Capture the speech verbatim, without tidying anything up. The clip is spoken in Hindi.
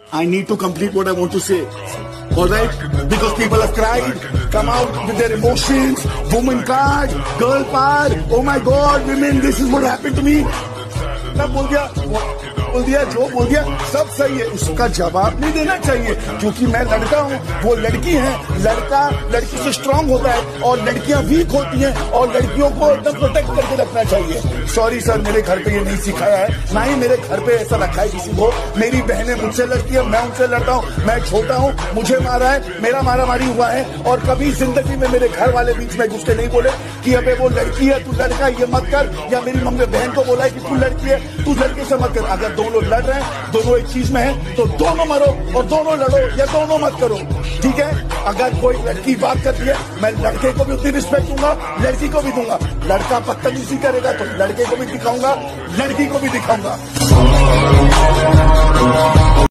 I need to complete what I want to say. All right? Because people have cried, come out with their emotions, woman card, girl part, oh my God, women, this is what happened to me. मैं बोल दिया बोल दिया जो बोल दिया सब सही है, उसका जवाब नहीं देना चाहिए क्योंकि मैं लड़का हूँ, वो लड़की है। लड़का लड़की से स्ट्रांग होता है और लड़कियां वीक होती हैं और लड़कियों को एकदम प्रोटेक्ट करके रखना चाहिए। सॉरी सर, मेरे घर पे ये नहीं सिखाया है, ना ही मेरे घर पे ऐसा रखा है किसी को। मेरी बहनें मुझसे लड़ती है, मैं उनसे लड़ता हूँ। मैं छोटा हूँ, मुझे मारा है, मेरा मारा मारी हुआ है और कभी जिंदगी में मेरे घर वाले बीच में घुस के नहीं बोले कि अबे वो लड़की है तू लड़का ये मत कर, या मेरी मम्मी बहन को बोला है कि तू लड़की है तू लड़के से मत कर। अगर दोनों लड़ रहे हैं, दोनों एक चीज में है, तो दोनों मरो और दोनों लड़ो या दोनों मत करो, ठीक है। अगर कोई लड़की बात करती है, मैं लड़के को भी उतनी रिस्पेक्ट दूंगा, लड़की को भी दूंगा। लड़का बदतमीजी करेगा तो लड़के को भी दिखाऊंगा, लड़की को भी दिखाऊंगा।